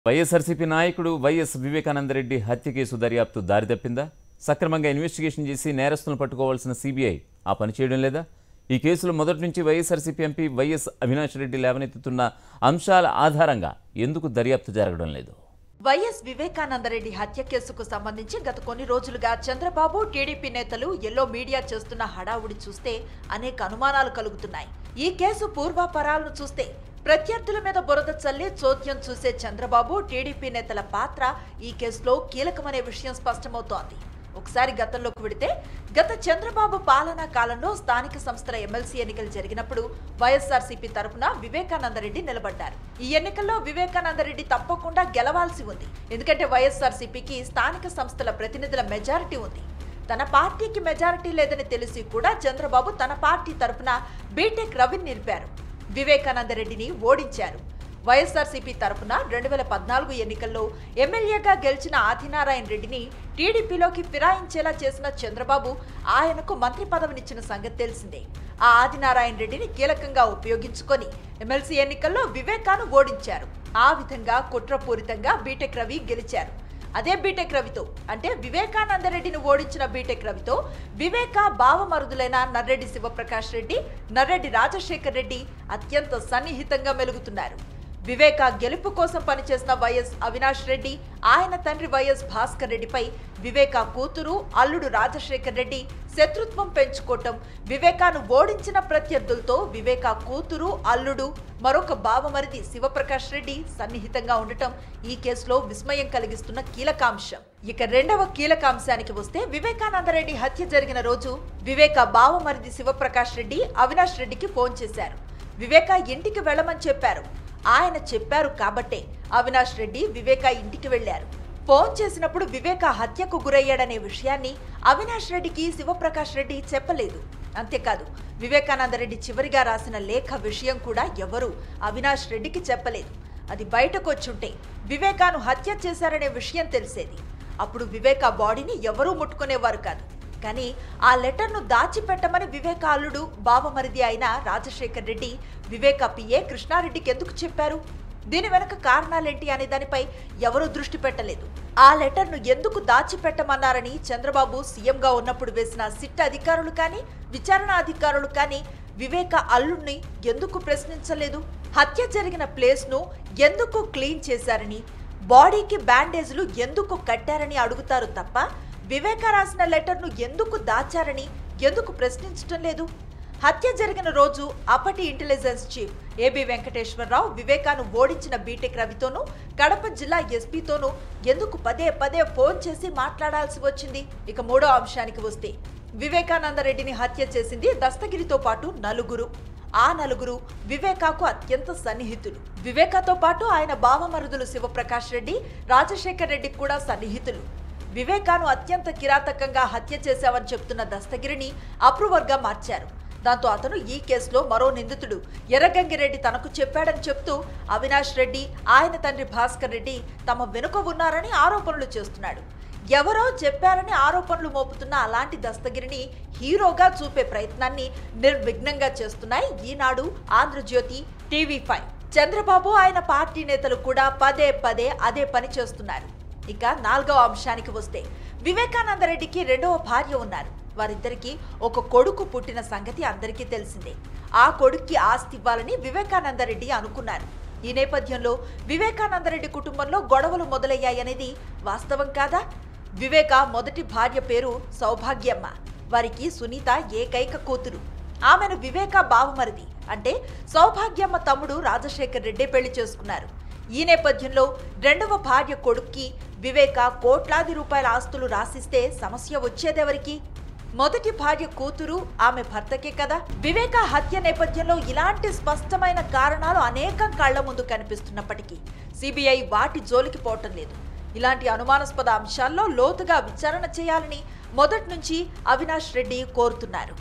వైఎస్ఆర్సీపీ నాయకుడు వైఎస్ వివేకానందరెడ్డి హత్య కేసు దర్యాప్తు దారి తప్పిందా? సక్రమంగా ఇన్వెస్టిగేషన్ చేసి నేరస్తులను పట్టుకోవాల్సిన సీబీఐ ఆ పని చేయడం లేదా? ఈ కేసులో మొదటి నుంచి YSRCP MP YS Avinash Reddy లేవనెత్తుతున్న అంశాల ఆధారంగా ఎందుకు దర్యాప్తు జరగడం లేదు? వైఎస్ వివేకానందరెడ్డి హత్య కేసుకు సంబంధించి గత కొన్ని రోజులుగా చంద్రబాబు టీడీపీ నేతలు ఎల్లో మీడియా చేస్తున్న హడావుడి చూస్తే అనేక అనుమానాలు కలుగుతున్నాయి. ఈ కేసు పూర్వాపరాలను చూస్తే ప్రత్యర్థుల మీద బురద చల్లి చోద్యం చూసే చంద్రబాబు టీడీపీ నేతల పాత్ర ఈ కేసులో కీలకమనే విషయం స్పష్టమవుతోంది. ఒకసారి గతంలోకి వెడితే గత చంద్రబాబు పాలనా కాలంలో స్థానిక సంస్థల ఎమ్మెల్సీ ఎన్నికలు జరిగినప్పుడు వైఎస్ఆర్సీపీ తరఫున వివేకానందరెడ్డి నిలబడ్డారు. ఈ ఎన్నికల్లో వివేకానందరెడ్డి తప్పకుండా గెలవాల్సి ఉంది. ఎందుకంటే వైఎస్ఆర్సీపీకి స్థానిక సంస్థల ప్రతినిధుల మెజారిటీ ఉంది. తన పార్టీకి మెజారిటీ లేదని తెలిసి కూడా చంద్రబాబు తన పార్టీ తరఫున బీటెక్ రవిని నిలిపారు. వివేకానందరెడ్డిని ఓడించారు. వైఎస్ఆర్సీపీ తరఫున 2014 ఎన్నికల్లో ఎమ్మెల్యేగా గెలిచిన ఆదినారాయణ రెడ్డిని టీడీపీలోకి ఫిరాయించేలా చేసిన చంద్రబాబు ఆయనకు మంత్రి పదవినిచ్చిన సంగతి తెలిసిందే. ఆ ఆదినారాయణ రెడ్డిని కీలకంగా ఉపయోగించుకొని ఎమ్మెల్సీ ఎన్నికల్లో వివేకాను ఓడించారు. ఆ విధంగా కుట్రపూరితంగా బీటెక్ రవి గెలిచారు. అదే బీటెక్ రవితో అంటే వివేకానందరెడ్డిని ఓడించిన బీటెక్ రవితో వివేక బావమరుదులైన నర్రెడ్డి శివప్రకాష్ రెడ్డి, నర్రెడ్డి రాజశేఖర్ రెడ్డి అత్యంత సన్నిహితంగా మెలుగుతున్నారు. వివేక గెలుపు కోసం పనిచేసిన వైఎస్ అవినాష్ రెడ్డి, ఆయన తండ్రి వైఎస్ భాస్కర్ రెడ్డిపై వివేక కూతురు అల్లుడు రాజశేఖర్ రెడ్డి శత్రుత్వం పెంచుకోవటం, వివేకాను ఓడించిన ప్రత్యర్థులతో వివేక కూతురు అల్లుడు మరొక బావమరిది శివప్రకాష్ రెడ్డి సన్నిహితంగా ఉండటం ఈ కేసులో విస్మయం కలిగిస్తున్న కీలకాంశం. ఇక రెండవ కీలకాంశానికి వస్తే వివేకానందరెడ్డి హత్య జరిగిన రోజు వివేక బావమరిది శివప్రకాష్ రెడ్డి అవినాష్ రెడ్డికి ఫోన్ చేశారు. వివేక ఇంటికి వెళ్ళమని చెప్పారు. ఆయన చెప్పారు కాబట్టే అవినాష్ రెడ్డి వివేక ఇంటికి వెళ్లారు. ఫోన్ చేసినప్పుడు వివేక హత్యకు గురయ్యాడనే విషయాన్ని అవినాష్ రెడ్డికి శివప్రకాష్ రెడ్డి చెప్పలేదు. అంతేకాదు వివేకానందరెడ్డి చివరిగా రాసిన లేఖ విషయం కూడా ఎవరూ అవినాష్ రెడ్డికి చెప్పలేదు. అది బయటకు వచ్చుంటే వివేకాను హత్య చేశారనే విషయం తెలిసేది. అప్పుడు వివేక బాడీని ఎవరూ ముట్టుకునేవారు కాదు. కానీ ఆ లెటర్ను దాచిపెట్టమని వివేక అల్లుడు బావమరిది అయిన రాజశేఖర్ రెడ్డి వివేక పిఏ కృష్ణారెడ్డికి ఎందుకు చెప్పారు? దీని వెనక కారణాలేంటి అనే దానిపై ఎవరూ దృష్టి పెట్టలేదు. ఆ లెటర్ను ఎందుకు దాచిపెట్టమన్నారని చంద్రబాబు సీఎంగా ఉన్నప్పుడు వేసిన సిట్ అధికారులు కానీ విచారణ అధికారులు కానీ వివేక అల్లుడిని ఎందుకు ప్రశ్నించలేదు? హత్య జరిగిన ప్లేస్ను ఎందుకు క్లీన్ చేశారని, బాడీకి బ్యాండేజ్లు ఎందుకు కట్టారని అడుగుతారు తప్ప వివేక రాసిన లెటర్ను ఎందుకు దాచారని ఎందుకు ప్రశ్నించటం లేదు? హత్య జరిగిన రోజు అప్పటి ఇంటెలిజెన్స్ చీఫ్ ఏబి వెంకటేశ్వరరావు వివేకాను ఓడించిన బీటెక్ రవితోనూ కడప జిల్లా ఎస్పీతోనూ ఎందుకు పదే పదే ఫోన్ చేసి మాట్లాడాల్సి వచ్చింది? ఇక మూడో అంశానికి వస్తే వివేకానందరెడ్డిని హత్య చేసింది దస్తగిరితో పాటు నలుగురు. ఆ నలుగురు వివేకాకు అత్యంత సన్నిహితులు. వివేకాతో పాటు ఆయన బావమరుదులు శివప్రకాష్ రెడ్డి, రాజశేఖర్ రెడ్డి కూడా సన్నిహితులు. వివేకాను అత్యంత కిరాతకంగా హత్య చేశావని చెప్తున్న దస్తగిరిని అప్రూవర్గా మార్చారు. దాంతో అతను ఈ కేసులో మరో నిందితుడు ఎర్రగంగిరెడ్డి తనకు చెప్పాడని చెప్తూ అవినాష్ రెడ్డి, ఆయన తండ్రి భాస్కర్ రెడ్డి తమ వెనుక ఉన్నారని ఆరోపణలు చేస్తున్నాడు. ఎవరో చెప్పారని ఆరోపణలు మోపుతున్న అలాంటి దస్తగిరిని హీరోగా చూపే ప్రయత్నాన్ని నిర్విఘ్నంగా చేస్తున్నాయి ఈనాడు, ఆంధ్రజ్యోతి, టీవీ5. చంద్రబాబు ఆయన పార్టీ నేతలు కూడా పదే పదే అదే పని చేస్తున్నారు. ఇక నాలుగవ అంశానికి వస్తే వివేకానందరెడ్డికి రెండవ భార్య ఉన్నారు. వారిద్దరికీ ఒక కొడుకు పుట్టిన సంగతి అందరికీ తెలిసిందే. ఆ కొడుక్కి ఆస్తి ఇవ్వాలని వివేకానందరెడ్డి అనుకున్నారు. ఈ నేపథ్యంలో వివేకానందరెడ్డి కుటుంబంలో గొడవలు మొదలయ్యాయనేది వాస్తవం కాదా? వివేక మొదటి భార్య పేరు సౌభాగ్యమ్మ. వారికి సునీత ఏకైక కూతురు. ఆమెను వివేక బావమరిది అంటే సౌభాగ్యమ్మ తమ్ముడు రాజశేఖర్ రెడ్డి పెళ్లి చేసుకున్నారు. ఈ నేపథ్యంలో రెండవ భార్య కొడుక్కి వివేక కోట్లాది రూపాయల ఆస్తులు రాసిస్తే సమస్య వచ్చేదెవరికి? మొదటి భార్య కూతురు, ఆమె భర్తకే కదా. వివేక హత్య నేపథ్యంలో ఇలాంటి స్పష్టమైన కారణాలు అనేకం కళ్ల ముందు కనిపిస్తున్నప్పటికీ సిబిఐ వాటి జోలికి పోవటం లేదు. ఇలాంటి అనుమానాస్పద అంశాల్లో లోతుగా విచారణ చేయాలని మొదటి నుంచి అవినాష్ రెడ్డి కోరుతున్నారు.